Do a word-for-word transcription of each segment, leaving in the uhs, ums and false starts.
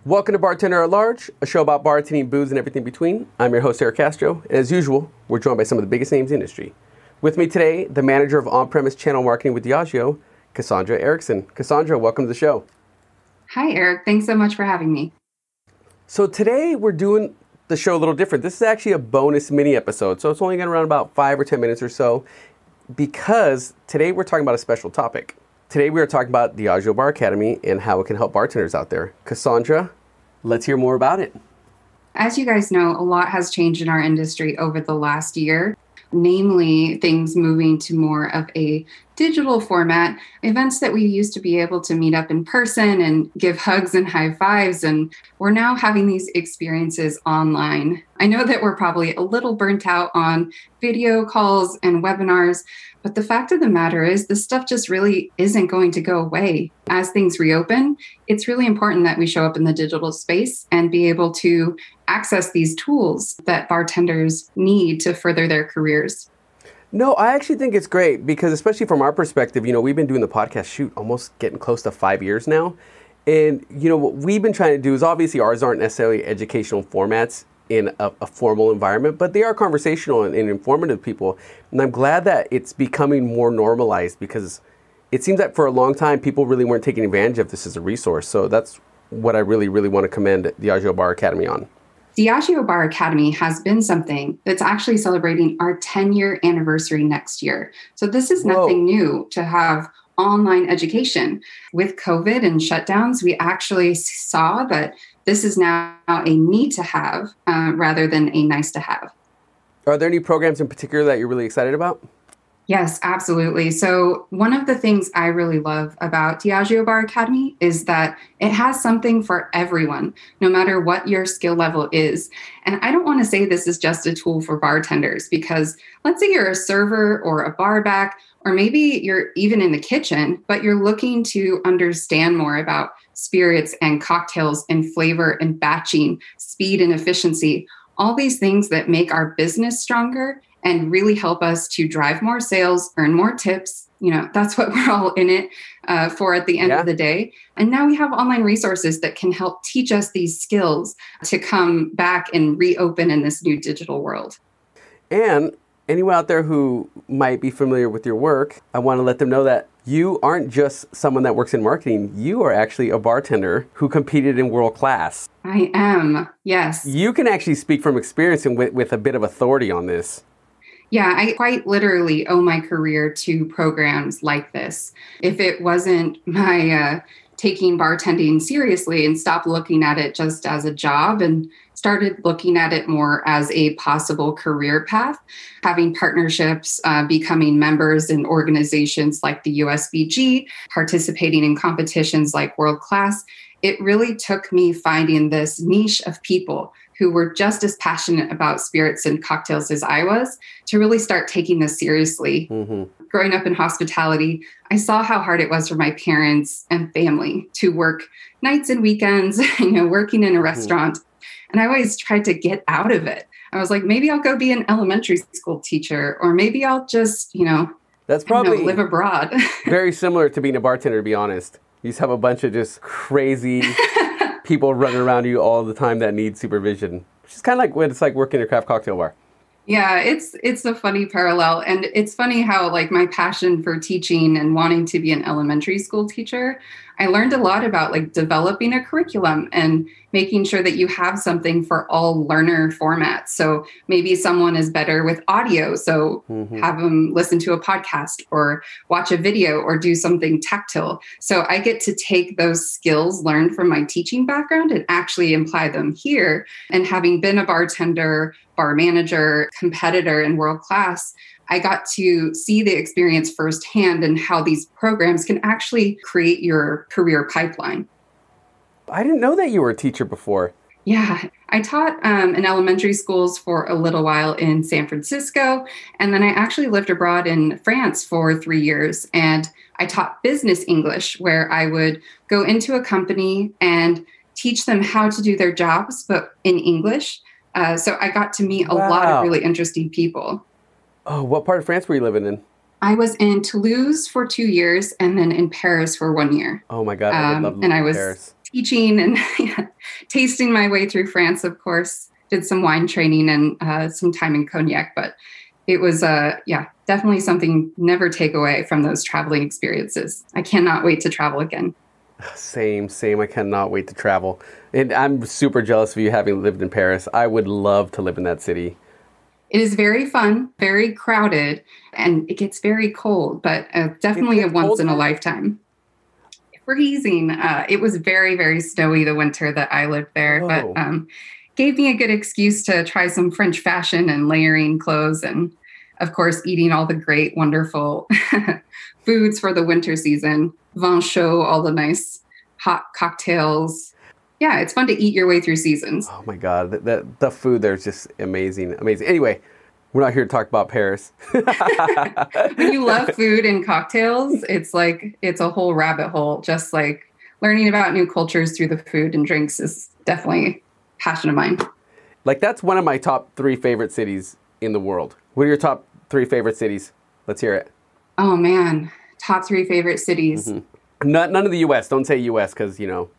Welcome to Bartender at Large, a show about bartending, booze, and everything between. I'm your host, Eric Castro, and as usual, we're joined by some of the biggest names in the industry. With me today, the manager of on-premise channel marketing with Diageo, Cassandra Erickson. Cassandra, welcome to the show. Hi, Eric. Thanks so much for having me. So today, we're doing the show a little different. This is actually a bonus mini episode, so it's only going to run about five or ten minutes or so, because today we're talking about a special topic. Today we are talking about Diageo Bar Academy and how it can help bartenders out there. Cassandra, let's hear more about it. As you guys know, a lot has changed in our industry over the last year, namely things moving to more of a digital format, events that we used to be able to meet up in person and give hugs and high fives, and we're now having these experiences online. I know that we're probably a little burnt out on video calls and webinars, but the fact of the matter is this stuff just really isn't going to go away. As things reopen, it's really important that we show up in the digital space and be able to access these tools that bartenders need to further their careers. No, I actually think it's great because especially from our perspective, you know, we've been doing the podcast shoot almost getting close to five years now. And, you know, what we've been trying to do is obviously ours aren't necessarily educational formats in a, a formal environment, but they are conversational and, and informative people. And I'm glad that it's becoming more normalized because it seems that for a long time, people really weren't taking advantage of this as a resource. So that's what I really, really want to commend Diageo Bar Academy on. Diageo Bar Academy has been something that's actually celebrating our ten-year anniversary next year. So this is nothing Whoa. new to have online education. With COVID and shutdowns, we actually saw that this is now a need to have uh, rather than a nice to have. Are there any programs in particular that you're really excited about? Yes, absolutely. So one of the things I really love about Diageo Bar Academy is that it has something for everyone, no matter what your skill level is. And I don't want to say this is just a tool for bartenders because let's say you're a server or a bar back, or maybe you're even in the kitchen, but you're looking to understand more about spirits and cocktails and flavor and batching, speed and efficiency, all these things that make our business stronger and really help us to drive more sales, earn more tips. You know, that's what we're all in it uh, for at the end yeah. of the day. And now we have online resources that can help teach us these skills to come back and reopen in this new digital world. And anyone out there who might be familiar with your work, I want to let them know that you aren't just someone that works in marketing. You are actually a bartender who competed in world class. I am, yes. You can actually speak from experience and with, with a bit of authority on this. Yeah, I quite literally owe my career to programs like this. If it wasn't my uh, taking bartending seriously and stop looking at it just as a job and started looking at it more as a possible career path, having partnerships, uh, becoming members in organizations like the U S B G, participating in competitions like World Class, it really took me finding this niche of people who were just as passionate about spirits and cocktails as I was to really start taking this seriously. Mm-hmm. Growing up in hospitality, I saw how hard it was for my parents and family to work nights and weekends, you know, working in a mm-hmm. restaurant. And I always tried to get out of it. I was like, maybe I'll go be an elementary school teacher, or maybe I'll just, you know, that's probably know, live abroad. Very similar to being a bartender, to be honest. You just have a bunch of just crazy people running around you all the time that need supervision. Which is kind of like what it's like working in a craft cocktail bar. Yeah, it's it's a funny parallel. And it's funny how like my passion for teaching and wanting to be an elementary school teacher, I learned a lot about like developing a curriculum and making sure that you have something for all learner formats. So maybe someone is better with audio, so mm-hmm. have them listen to a podcast or watch a video or do something tactile. So I get to take those skills learned from my teaching background and actually apply them here. And having been a bartender, bar manager, competitor in World Class, I got to see the experience firsthand and how these programs can actually create your career pipeline. I didn't know that you were a teacher before. Yeah, I taught um, in elementary schools for a little while in San Francisco, and then I actually lived abroad in France for three years, and I taught business English, where I would go into a company and teach them how to do their jobs, but in English. Uh, so I got to meet a wow. lot of really interesting people. Oh, what part of France were you living in? I was in Toulouse for two years and then in Paris for one year. Oh my God, I would love um, And I was Paris. teaching and yeah, tasting my way through France, of course. Did some wine training and uh, some time in Cognac, but it was, uh, yeah, definitely something never take away from those traveling experiences. I cannot wait to travel again. Same, same. I cannot wait to travel. And I'm super jealous of you having lived in Paris. I would love to live in that city. It is very fun, very crowded, and it gets very cold, but uh, definitely a once in a lifetime. Freezing. Uh, it was very, very snowy the winter that I lived there, Whoa. but um, gave me a good excuse to try some French fashion and layering clothes and, of course, eating all the great, wonderful foods for the winter season. Vin chaud, all the nice hot cocktails. Yeah, it's fun to eat your way through seasons. Oh my God, the, the, the food there is just amazing, amazing. Anyway, we're not here to talk about Paris. When you love food and cocktails, it's like, it's a whole rabbit hole. Just like learning about new cultures through the food and drinks is definitely a passion of mine. Like that's one of my top three favorite cities in the world. What are your top three favorite cities? Let's hear it. Oh man, top three favorite cities. Mm-hmm. Not, none of the U S. Don't say U S because, you know.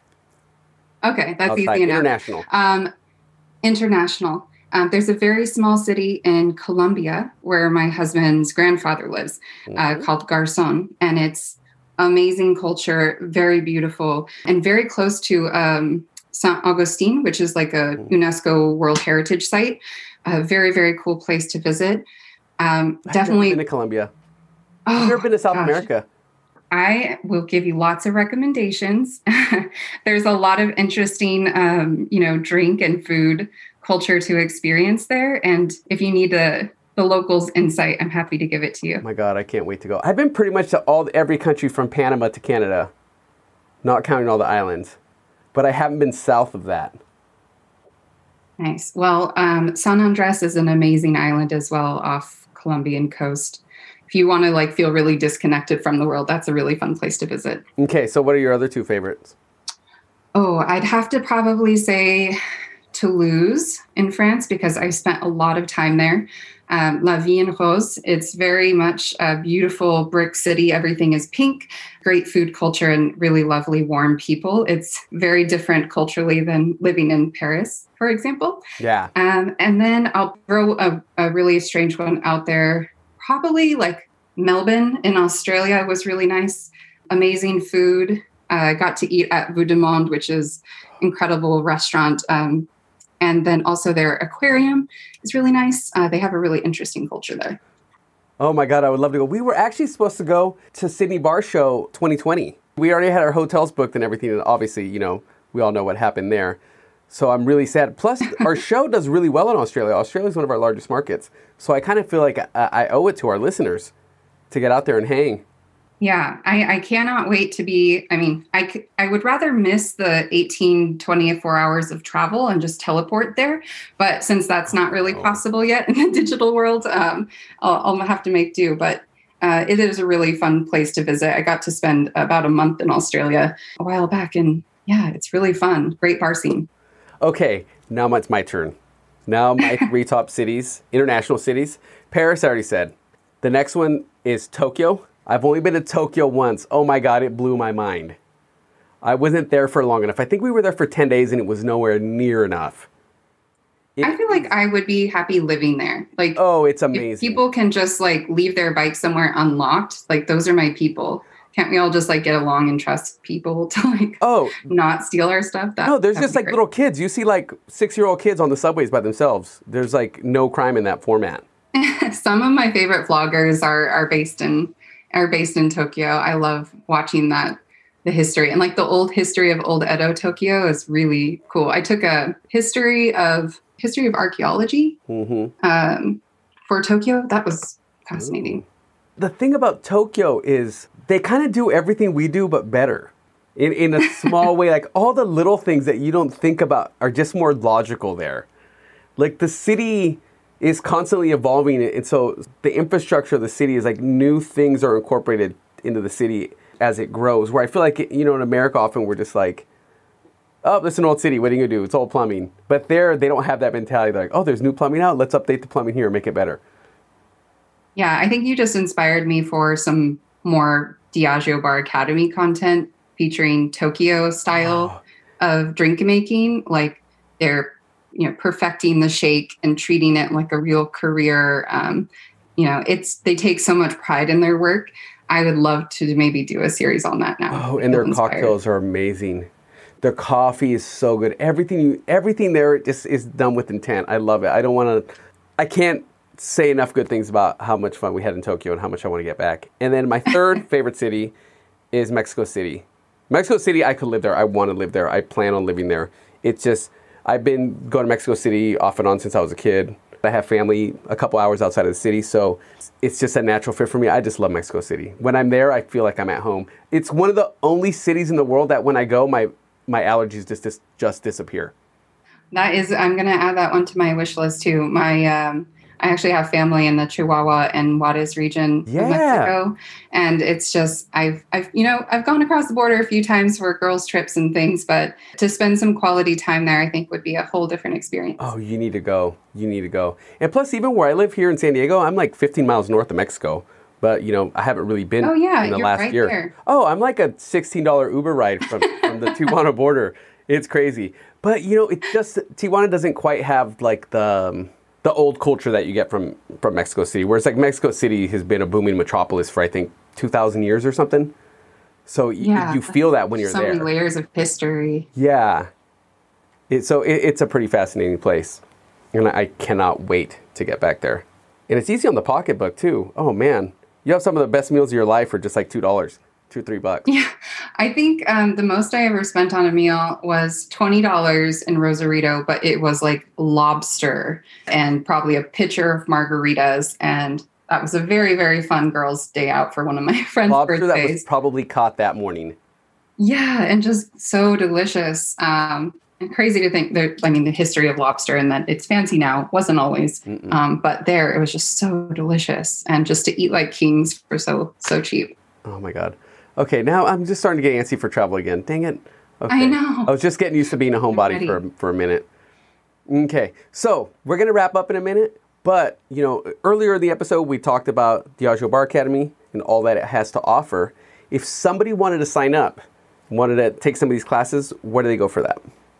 Okay, that's outside. easy enough. International. Um, international. Um, there's a very small city in Colombia where my husband's grandfather lives, mm-hmm. uh, called Garzón, and it's amazing culture, very beautiful, and very close to um, Saint Augustine, which is like a mm-hmm. UNESCO World Heritage Site. A very, very cool place to visit. Um, I've definitely never been to Colombia. Oh, I've never been to South gosh. America. I will give you lots of recommendations. There's a lot of interesting, um, you know, drink and food culture to experience there. And if you need the, the locals' insight, I'm happy to give it to you. Oh my God, I can't wait to go. I've been pretty much to all every country from Panama to Canada, not counting all the islands. But I haven't been south of that. Nice. Well, um, San Andres is an amazing island as well off Colombian coast. If you want to like feel really disconnected from the world, that's a really fun place to visit. Okay, so what are your other two favorites? Oh, I'd have to probably say Toulouse in France because I spent a lot of time there. Um, La Vie en Rose, it's very much a beautiful brick city. Everything is pink, great food culture, and really lovely, warm people. It's very different culturally than living in Paris, for example. Yeah. Um, and then I'll throw a, a really strange one out there. Probably like Melbourne in Australia was really nice. Amazing food. I uh, got to eat at Vue de Monde, which is incredible restaurant. Um, and then also their aquarium is really nice. Uh, they have a really interesting culture there. Oh my God, I would love to go. We were actually supposed to go to Sydney Bar Show twenty twenty. We already had our hotels booked and everything. And obviously, you know, we all know what happened there. So I'm really sad. Plus, our show does really well in Australia. Australia is one of our largest markets. So I kind of feel like I, I owe it to our listeners to get out there and hang. Yeah, I, I cannot wait to be, I mean, I, c- I would rather miss the eighteen, twenty-four hours of travel and just teleport there. But since that's not really oh. possible yet in the digital world, um, I'll, I'll have to make do. But uh, it is a really fun place to visit. I got to spend about a month in Australia a while back. And yeah, it's really fun. Great bar scene. Okay, now it's my turn. Now my three top cities, international cities. Paris, I already said. The next one is Tokyo. I've only been to Tokyo once. Oh my God, it blew my mind. I wasn't there for long enough. I think we were there for ten days and it was nowhere near enough. It, I feel like I would be happy living there. Like, oh, it's amazing. If people can just like leave their bike somewhere unlocked. Like those are my people. Can't we all just like get along and trust people to like oh, not steal our stuff? That, no, there's just like great. Little kids. You see like six-year-old kids on the subways by themselves. There's like no crime in that format. Some of my favorite vloggers are are based in are based in Tokyo. I love watching that, the history. And like the old history of Old Edo Tokyo is really cool. I took a history of history of archaeology mm-hmm. um, for Tokyo. That was fascinating. Ooh. The thing about Tokyo is they kind of do everything we do, but better in, in a small way. Like all the little things that you don't think about are just more logical there. Like the city is constantly evolving. And so the infrastructure of the city is like new things are incorporated into the city as it grows. Where I feel like, you know, in America, often we're just like, oh, this is an old city. What are you going to do? It's old plumbing. But there, they don't have that mentality. They're like, oh, there's new plumbing out. Let's update the plumbing here and make it better. Yeah, I think you just inspired me for some more Diageo Bar Academy content featuring Tokyo style Wow. of drink making. Like they're, you know, perfecting the shake and treating it like a real career. Um, you know, it's, they take so much pride in their work. I would love to maybe do a series on that now. Oh, and their inspired. cocktails are amazing. Their coffee is so good. Everything, you, everything there just is done with intent. I love it. I don't want to, I can't say enough good things about how much fun we had in Tokyo and how much I want to get back. And then my third favorite city is Mexico City. Mexico City, I could live there. I want to live there. I plan on living there. It's just, I've been going to Mexico City off and on since I was a kid. I have family a couple hours outside of the city, so it's just a natural fit for me. I just love Mexico City. When I'm there, I feel like I'm at home. It's one of the only cities in the world that when I go, my my allergies just just, just disappear. That is, I'm going to add that one to my wish list too. My, um, I actually have family in the Chihuahua and Juarez region Yeah. of Mexico. And it's just, I've, I've, you know, I've gone across the border a few times for girls' trips and things, but to spend some quality time there, I think would be a whole different experience. Oh, you need to go. You need to go. And plus, even where I live here in San Diego, I'm like fifteen miles north of Mexico. But, you know, I haven't really been Oh, yeah, in the you're last right year. there. Oh, I'm like a sixteen dollars Uber ride from, from the Tijuana border. It's crazy. But, you know, it just, Tijuana doesn't quite have like the... Um, the old culture that you get from, from Mexico City. Whereas like Mexico City has been a booming metropolis for I think two thousand years or something. So y- Yeah, you feel that when you're so there. many layers of history. Yeah. It, so it, it's a pretty fascinating place. And I cannot wait to get back there. And it's easy on the pocketbook too. Oh man. You have some of the best meals of your life for just like two dollars. Two, three bucks. Yeah, I think um, the most I ever spent on a meal was twenty dollars in Rosarito, but it was like lobster and probably a pitcher of margaritas. And that was a very, very fun girls' day out for one of my friends' Lobster birthdays. that was probably caught that morning. Yeah, and just so delicious. Um, and crazy to think that, I mean, the history of lobster and that it's fancy now, wasn't always. Um, but there, it was just so delicious. And just to eat like kings for so, so cheap. Oh my God. Okay, now I'm just starting to get antsy for travel again. Dang it. Okay. I know. I was just getting used to being a homebody for, for a minute. Okay, so we're going to wrap up in a minute. But, you know, earlier in the episode, we talked about Diageo Bar Academy and all that it has to offer. If somebody wanted to sign up, wanted to take some of these classes, where do they go for that?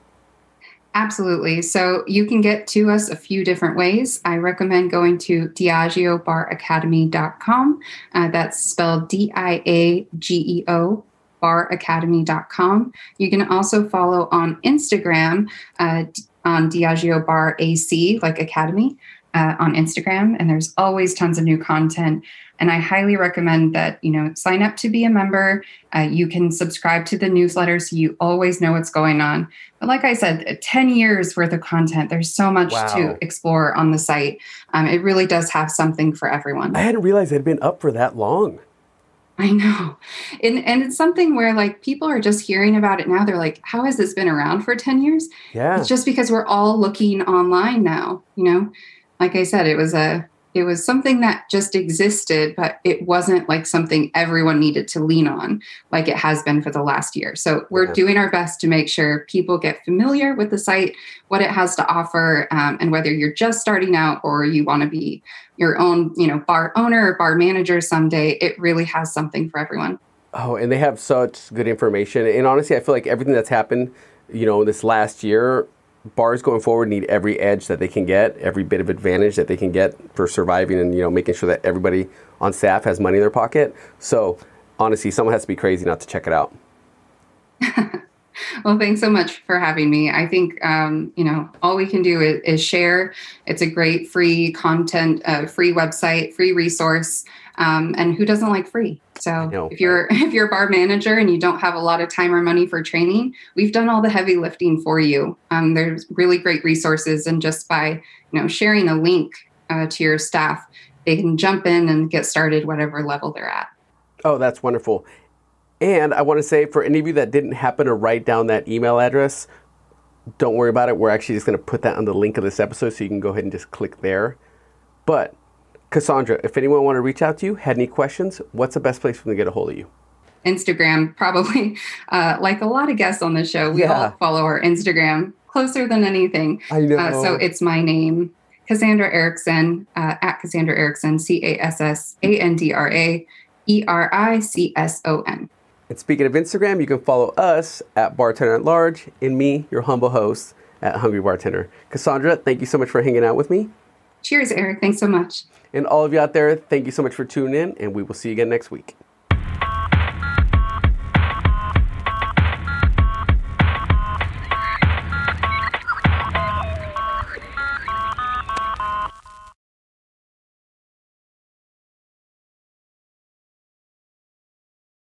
Absolutely. So you can get to us a few different ways. I recommend going to diageo bar academy dot com. Uh, that's spelled D I A G E O, bar academy dot com. You can also follow on Instagram uh, on Diageo Bar A C, like Academy, uh, on Instagram. And there's always tons of new content. And I highly recommend that, you know, sign up to be a member. Uh, you can subscribe to the newsletter so you always know what's going on. But like I said, ten years worth of content. There's so much Wow. to explore on the site. Um, it really does have something for everyone. I hadn't realized it had been up for that long. I know. And, and it's something where like people are just hearing about it now. They're like, how has this been around for ten years? Yeah. It's just because we're all looking online now, you know? Like I said, it was a it was something that just existed, but it wasn't like something everyone needed to lean on like it has been for the last year. So we're Yeah. doing our best to make sure people get familiar with the site, what it has to offer, um, and whether you're just starting out or you want to be your own, you know, bar owner or bar manager someday, it really has something for everyone. Oh, and they have such good information. And honestly, I feel like everything that's happened, you know, this last year, bars going forward need every edge that they can get, every bit of advantage that they can get for surviving and, you know, making sure that everybody on staff has money in their pocket. So honestly, someone has to be crazy not to check it out. Well, thanks so much for having me. I think, um, you know, all we can do is, is share. It's a great free content, uh, free website, free resource. Um, and who doesn't like free? So know, if you're if you're a bar manager and you don't have a lot of time or money for training, we've done all the heavy lifting for you. Um, there's really great resources, and just by you know sharing a link uh, to your staff, they can jump in and get started whatever level they're at. Oh, that's wonderful. And I want to say, for any of you that didn't happen to write down that email address, don't worry about it. We're actually just going to put that on the link of this episode, so you can go ahead and just click there. But Cassandra, if anyone want to reach out to you, had any questions, what's the best place for them to get a hold of you? Instagram, probably. Uh, like a lot of guests on the show, we Yeah. all follow our Instagram closer than anything. I know. Uh, so it's my name, Cassandra Erickson, uh, at Cassandra Erickson, C A S S A N D R A E R I C S O N. And speaking of Instagram, you can follow us at Bartender at Large and me, your humble host, at Hungry Bartender. Cassandra, thank you so much for hanging out with me. Cheers, Eric. Thanks so much. And all of you out there, thank you so much for tuning in, and we will see you again next week.